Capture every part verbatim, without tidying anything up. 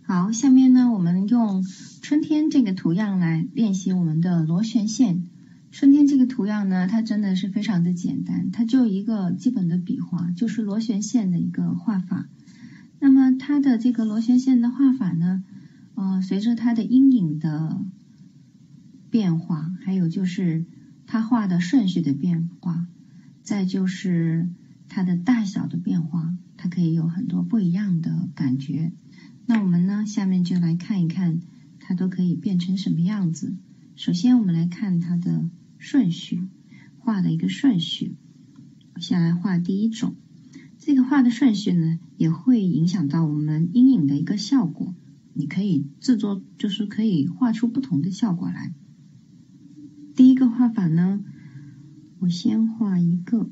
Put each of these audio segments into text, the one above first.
好，下面呢，我们用春天这个图样来练习我们的螺旋线。春天这个图样呢，它真的是非常的简单，它就一个基本的笔画，就是螺旋线的一个画法。那么它的这个螺旋线的画法呢，呃，随着它的阴影的变化，还有就是它画的顺序的变化，再就是它的大小的变化，它可以有很多不一样的感觉。那我们呢，下面就来看一看它都可以变成什么样子。首先我们来看它的顺序，画的一个顺序。我先来画第一种，这个画的顺序呢，也会影响到我们阴影的一个效果。你可以制作，就是可以画出不同的效果来。第一个画法呢，我先画一个，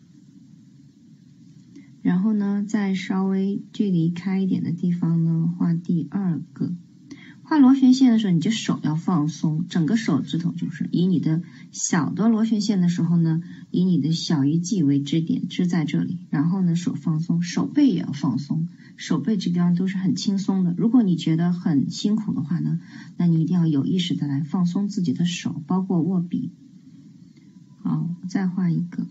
然后呢，在稍微距离开一点的地方呢，画第二个。画螺旋线的时候，你就手要放松，整个手指头就是以你的小的螺旋线的时候呢，以你的小于记为支点，支在这里，然后呢，手放松，手背也要放松，手背这地方都是很轻松的。如果你觉得很辛苦的话呢，那你一定要有意识的来放松自己的手，包括握笔。好，再画一个。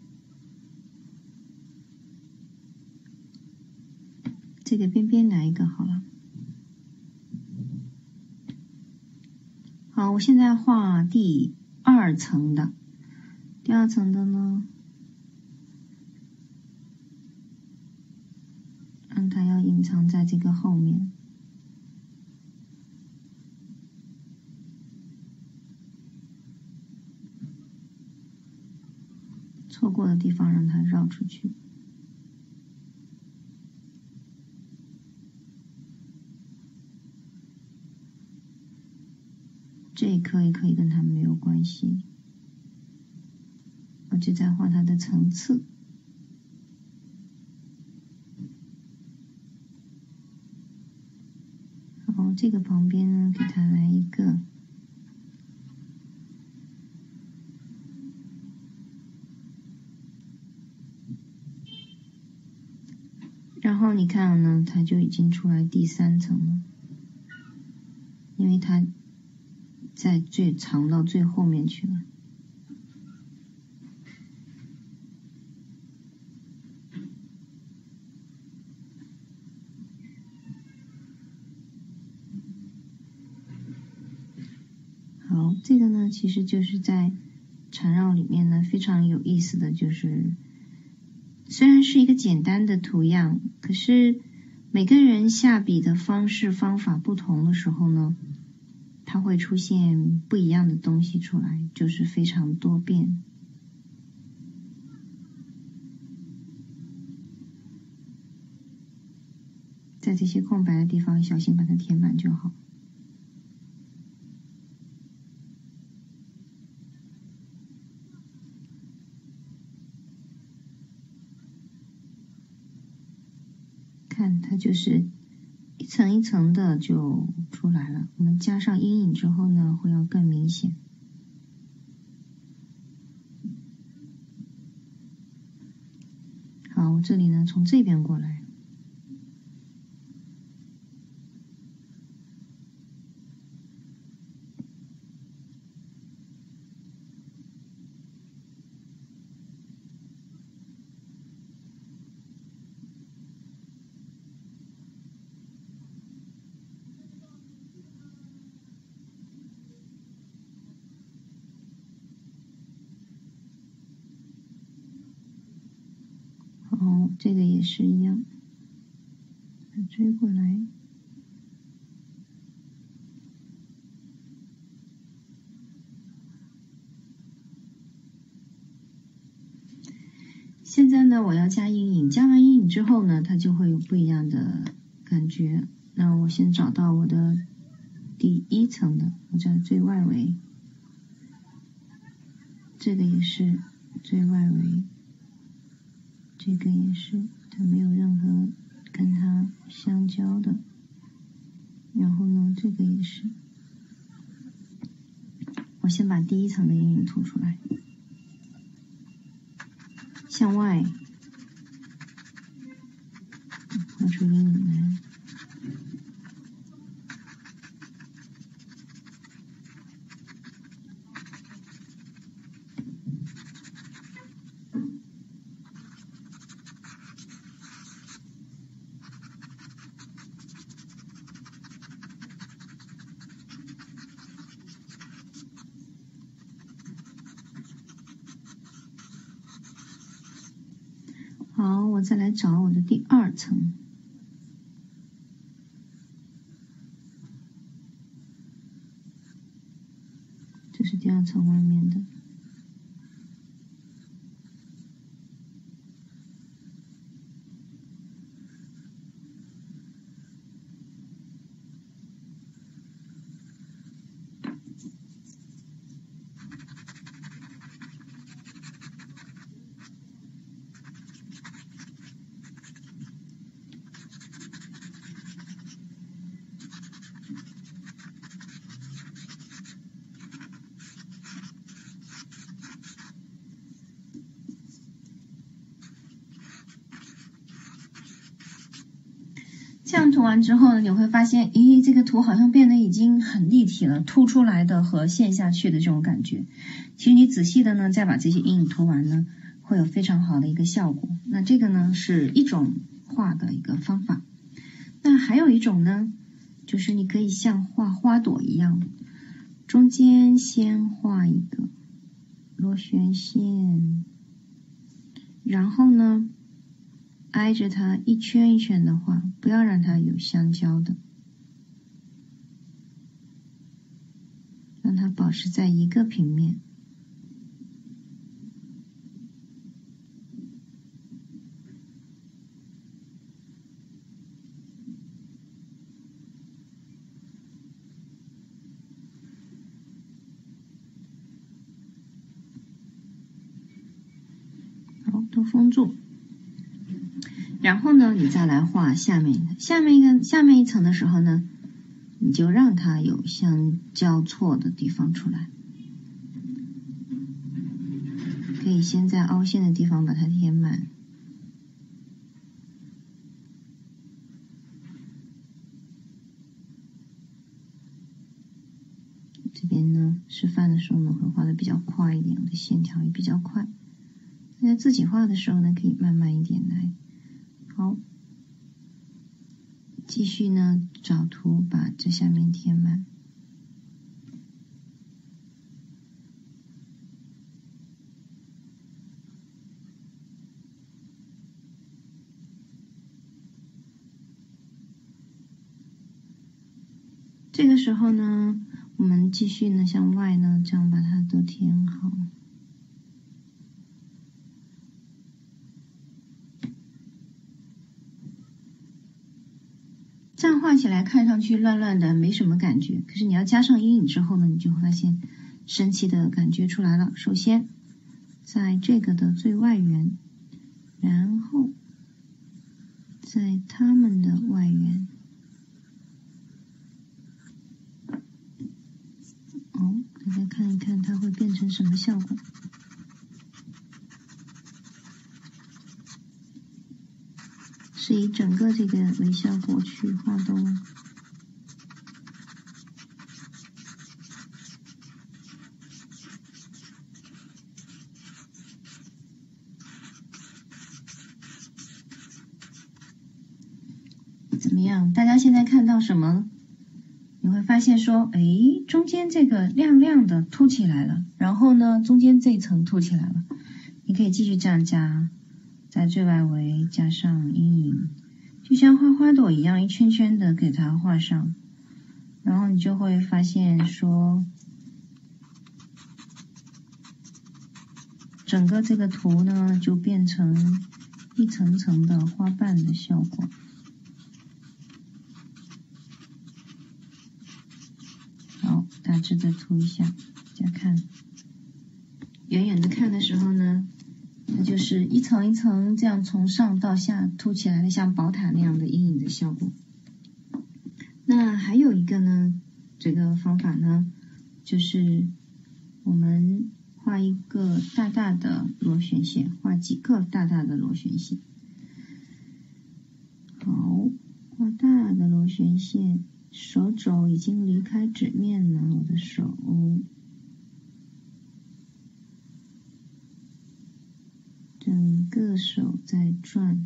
这个边边来一个好了。好，我现在画第二层的，第二层的呢，让它要隐藏在这个后面。错过的地方让它绕出去。这一颗也可以跟它没有关系，我就在画它的层次。然后这个旁边呢，给它来一个，然后你看呢，它就已经出来第三层了，因为它在最藏到最后面去了。好，这个呢，其实就是在缠绕里面呢，非常有意思的就是，虽然是一个简单的图样，可是每个人下笔的方式方法不同的时候呢，它会出现不一样的东西出来，就是非常多变。在这些空白的地方，小心把它填满就好。看，它就是一层一层的就出来了。我们加上阴影之后呢，会要更明显。好，这里呢，从这边过来。好，这个也是一样，追过来。现在呢，我要加阴影，加完阴影之后呢，它就会有不一样的感觉。那我先找到我的第一层的，我在最外围，这个也是最外围。这个也是，它没有任何跟它相交的。然后呢，这个也是。我先把第一层的阴影涂出来，向外画出阴影来。 我再来找我的第二层。这是第二层外面的。这样涂完之后呢，你会发现，咦，这个图好像变得已经很立体了，凸出来的和陷下去的这种感觉。其实你仔细的呢，再把这些阴影涂完呢，会有非常好的一个效果。那这个呢，是一种画的一个方法。那还有一种呢，就是你可以像画花朵一样，中间先画一个螺旋线，然后呢，挨着它一圈一圈的画，不要让它有相交的，让它保持在一个平面。好，都封住。然后呢，你再来画下面一个，下面一个下面一层的时候呢，你就让它有相交错的地方出来。可以先在凹陷的地方把它填满。这边呢，示范的时候呢，会画的比较快一点，我的线条也比较快。大家自己画的时候呢，可以慢慢一点来。好，继续呢找图把这下面填满。这个时候呢，我们继续呢向外呢这样把它都填好。这样画起来看上去乱乱的，没什么感觉。可是你要加上阴影之后呢，你就会发现神奇的感觉出来了。首先，在这个的最外缘，然后在它们的外缘。哦，大家看一看它会变成什么效果。是以整个这个微效果去画的哦。怎么样？大家现在看到什么？你会发现说，哎，中间这个亮亮的凸起来了，然后呢，中间这一层凸起来了。你可以继续这样加。在最外围加上阴影，就像画花朵一样，一圈圈的给它画上，然后你就会发现说，整个这个图呢就变成一层层的花瓣的效果。好，大致的涂一下，大家看，远远的看的时候呢，它就是一层一层这样从上到下凸起来的，像宝塔那样的阴影的效果。那还有一个呢，这个方法呢，就是我们画一个大大的螺旋线，画几个大大的螺旋线。好，画大的螺旋线，手肘已经离开纸面了，我的手。整个手在转，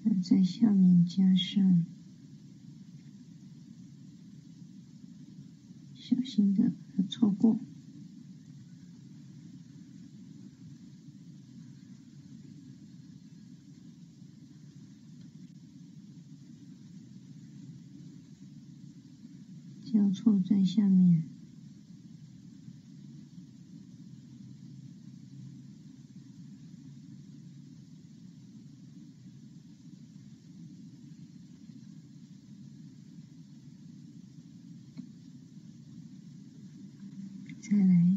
在下面加上，小心的要错过。交错在下面。再来，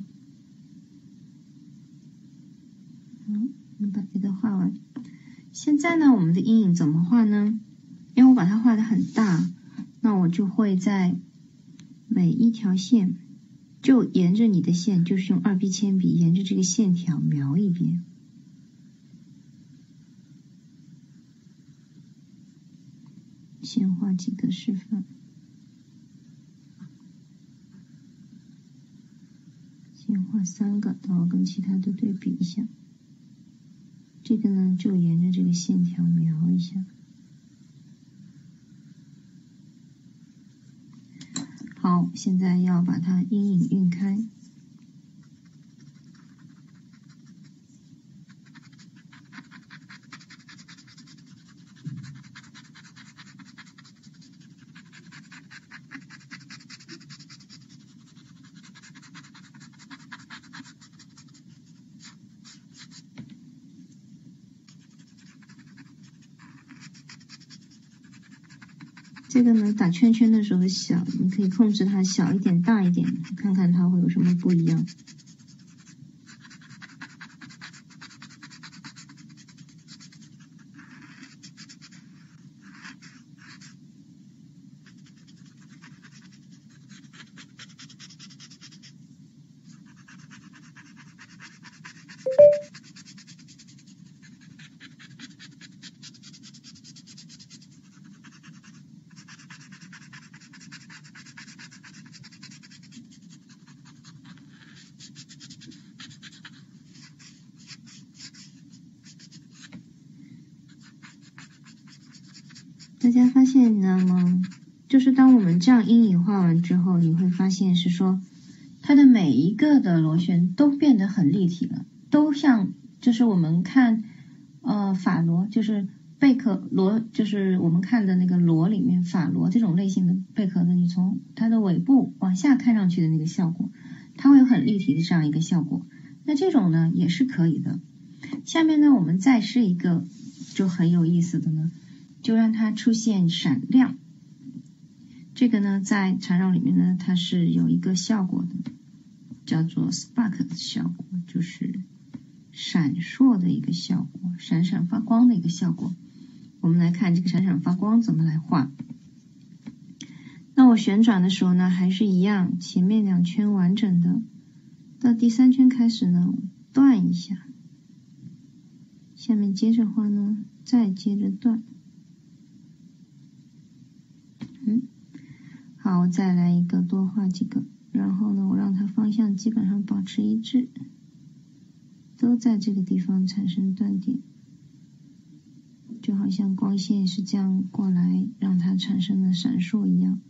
好，我们把这个画完。现在呢，我们的阴影怎么画呢？因为我把它画得很大，那我就会在每一条线，就沿着你的线，就是用二 B 铅笔沿着这个线条描一遍。先画几个示范。先画三个，然后跟其他的对比一下。这个呢，就沿着这个线条描一下。好，现在要把它阴影晕开。这个呢，打圈圈的时候小，你可以控制它小一点、大一点，看看它会有什么不一样。大家发现你知道吗？就是当我们这样阴影画完之后，你会发现是说，它的每一个的螺旋都变得很立体了，都像就是我们看呃法螺，就是贝壳螺，就是我们看的那个螺里面法螺这种类型的贝壳呢，你从它的尾部往下看上去的那个效果，它会有很立体的这样一个效果。那这种呢也是可以的。下面呢我们再试一个就很有意思的呢。就让它出现闪亮，这个呢，在缠绕里面呢，它是有一个效果的，叫做 spark 的效果，就是闪烁的一个效果，闪闪发光的一个效果。我们来看这个闪闪发光怎么来画。那我旋转的时候呢，还是一样，前面两圈完整的，到第三圈开始呢，断一下，下面接着画呢，再接着断。嗯，好，再来一个，多画几个，然后呢，我让它方向基本上保持一致，都在这个地方产生断点，就好像光线是这样过来，让它产生了闪烁一样。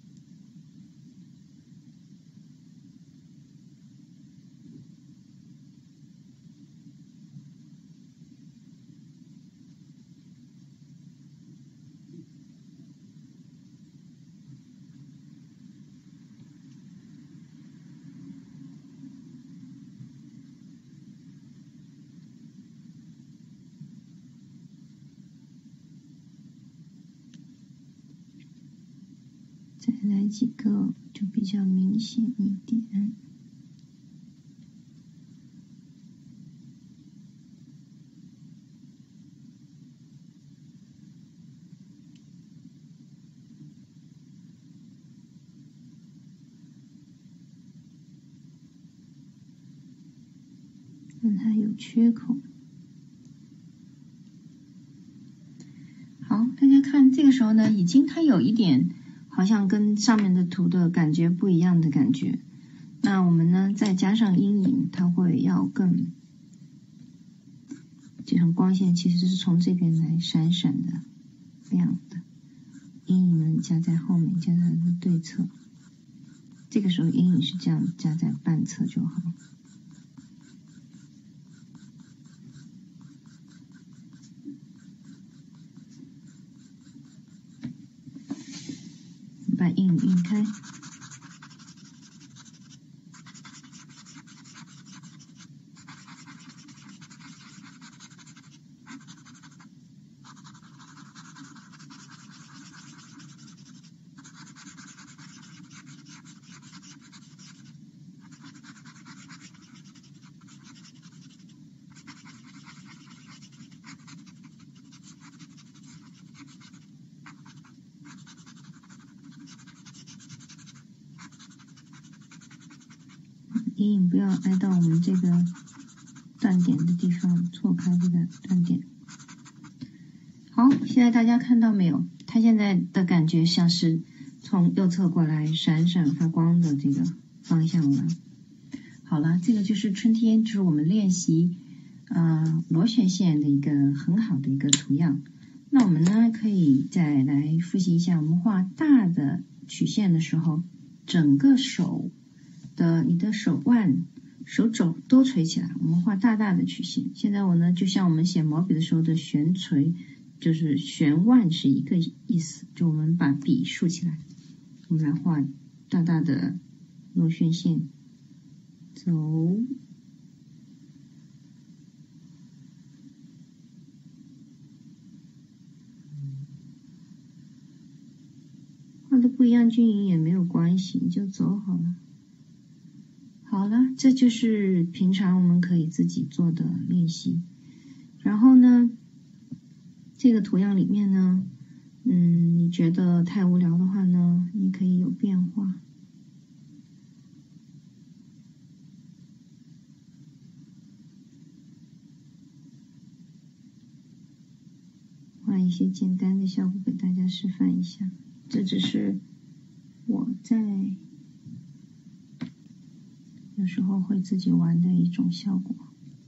再来几个就比较明显一点。让它有缺口。好，大家看这个时候呢，已经它有一点好像跟上面的图的感觉不一样的感觉。那我们呢再加上阴影，它会要更就际上光线其实是从这边来闪闪的亮的，阴影呢加在后面，加在它的对侧，这个时候阴影是这样加在半侧就好。把阴影晕开。阴影不要挨到我们这个断点的地方，错开这个断点。好，现在大家看到没有？它现在的感觉像是从右侧过来闪闪发光的这个方向了。好了，这个就是春天，就是我们练习呃螺旋线的一个很好的一个图样。那我们呢可以再来复习一下，我们画大的曲线的时候，整个手的你的手腕、手肘都垂起来，我们画大大的曲线。现在我呢，就像我们写毛笔的时候的悬垂，就是悬腕是一个意思，就我们把笔竖起来，我们来画大大的螺旋线，走。画的不一样均匀也没有关系，你就走好了。好了，这就是平常我们可以自己做的练习。然后呢，这个图样里面呢，嗯，你觉得太无聊的话呢，你可以有变化。画一些简单的效果给大家示范一下，这只是我在有时候会自己玩的一种效果。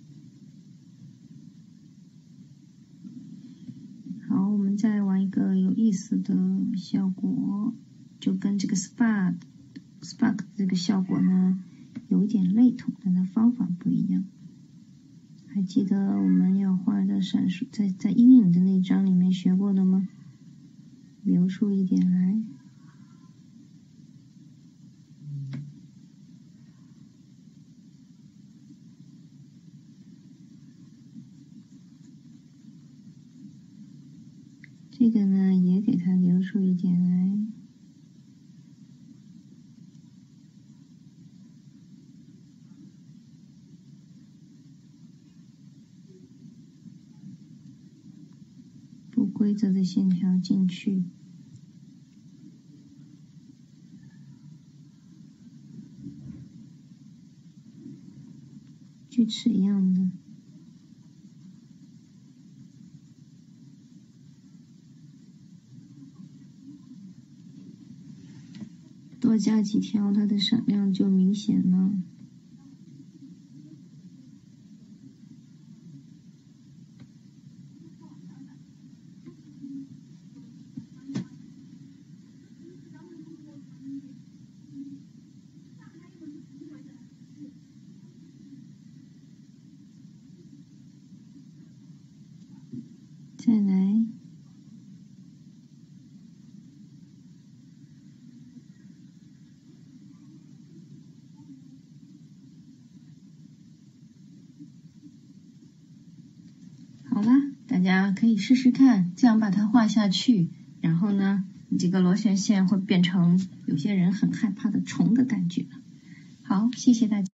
好，我们再玩一个有意思的效果，就跟这个 spark spark 这个效果呢有一点类同，但它方法不一样。还记得我们要画的闪烁，在在阴影的那一章里面学过的吗？留出一点来。这个呢，也给它留出一点来。不规则的线条进去。锯齿一样的。多加几条，它的闪亮就明显了。再来。好了，大家可以试试看，这样把它画下去，然后呢，你这个螺旋线会变成有些人很害怕的虫的感觉。好，谢谢大家。